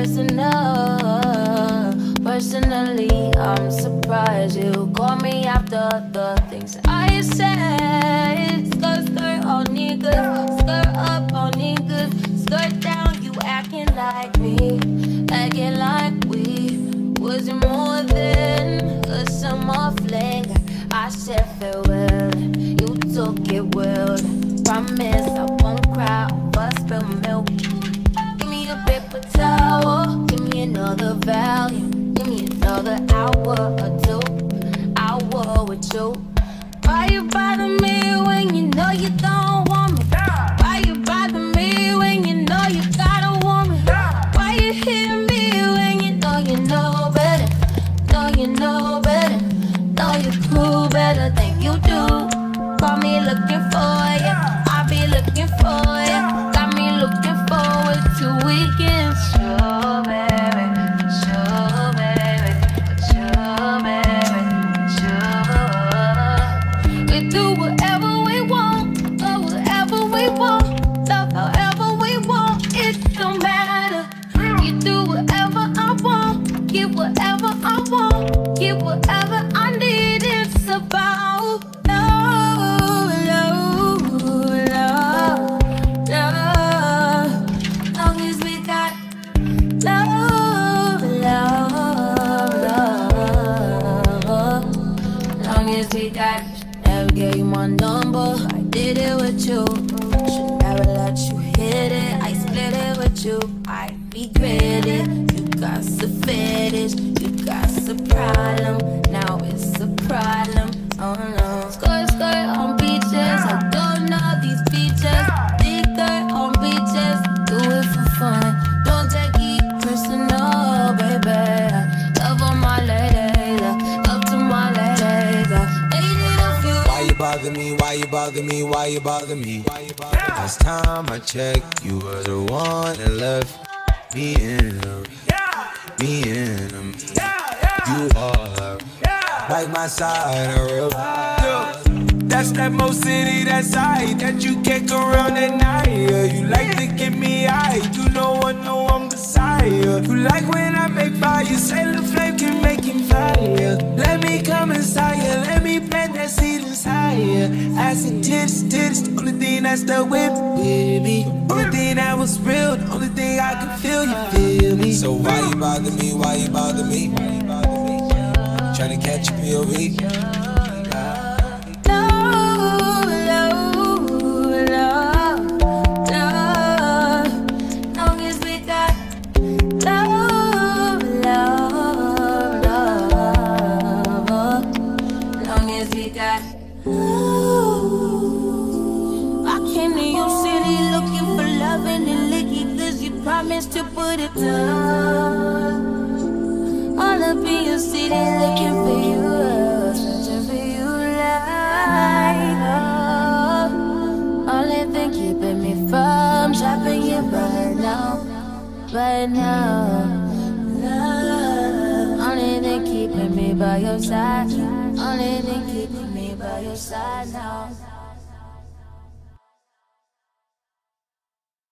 Personally, I'm surprised you call me after the things I said. Skirt, skirt, all niggas. Skirt up, all niggas. Skirt down, you acting like me. Acting like we wasn't more than a summer fling. I said farewell, you took it well. Promise I won't cry over spilled milk. Give me a paper towel, give me another value. Give me another hour or two, hour with you. Why you bother me when you know you don't want me? Why you bother me when you know you got a woman? Why you hit me when you know better? Know you know better, know you cool better than you do. Call me looking for you, I be looking for you. Got me looking forward to weekends. Sure, baby, sure, baby, sure, baby, sure. We do whatever we want, go whatever we want, love however we want. It don't matter. You do whatever I want, get whatever I want, get whatever I need. It's about love, love, love, love. Long as we got love, love, love. Long as we got. Never gave you my number, I did it with you. Should never let you hit it, I split it with you. I regret it, you got a fetish, you got a problem. Now it's a problem, oh no. Skirt, skirt on beaches, I don't know these beaches. Dirt on beaches, do it for fun. Don't take it personal, baby. Love on my ladies, love to my ladies. Why you bother me? Why you bother me? Why you bother me? Last time I checked, you were the one that left me in them. Me in them. You are like my side of the road. That's that most city, that side that you can't go around at night. You like to get me high, you know I know I'm beside you. You like when I make fire, say the flame can make him fire. Let me come inside you, let me plant that seed inside you. Ass and tits, the only thing that's stuck with me. Only thing that was real, the only thing I can feel, you feel me. So why you bother me, why you bother me? Tryna catch a POV. Promise to put it down. All up in your city looking for you, searching for you like only thing keeping me from dropping you right now, right now. Only thing keeping me by your side, only thing keeping me by your side now.